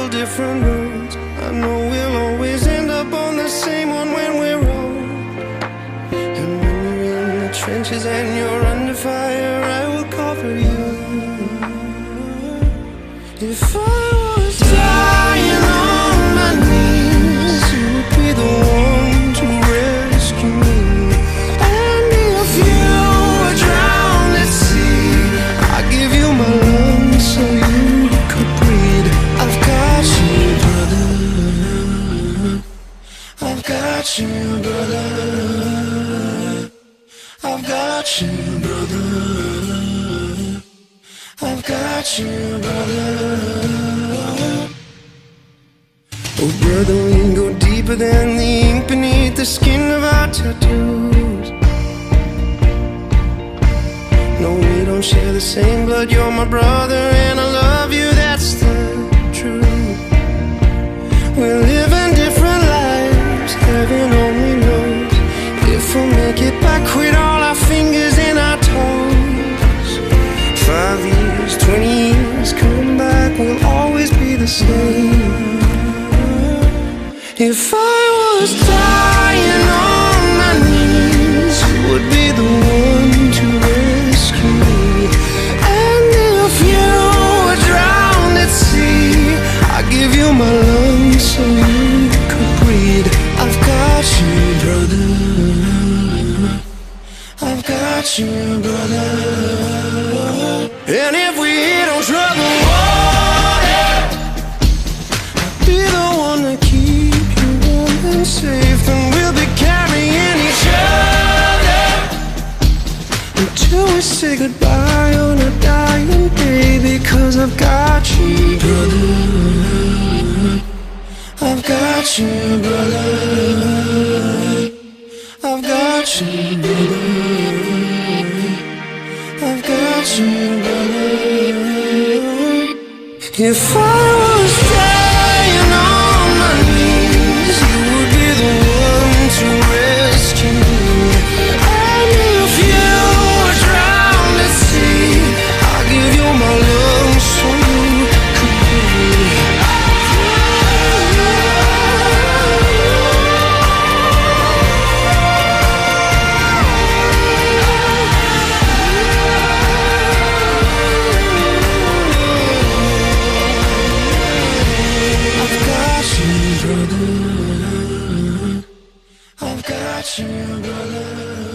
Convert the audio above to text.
different roads. I know we'll always end up on the same one when we're old. And when you're in the trenches and you're under fire, I will cover you. If I was dying on my knees, you would be the one to rescue me. And if you were drowned at sea, I'd give you my lungs so you could breathe. I've got you, brother. I've got you, brother. I've got you, brother. I've got you, brother. Oh, brother, we can go deeper than the ink beneath the skin of our tattoos. No, we don't share the same blood. You're my brother and I love you, that's the truth. We're living different lives, heaven only knows if we'll make it back with all our fingers and our toes. 5 years, 20 years, come back, we'll always be the same. If I was dying on my knees, you would be the one to rescue me. And if you were drowned at sea, I'd give you my lungs so you could breathe. I've got you, brother. I've got you, brother. And if we hit on trouble water, I'll be the one to keep you warm and safe. And we'll be carrying each other until we say goodbye on a dying day. Because I've got you, brother. I've got you, brother. I've got you, brother. I've got you, brother. If I was dying on my knees, you would be the one to rescue me. And if you were drowned at sea, I'd give you my lungs so you could breathe. I've got you, brother.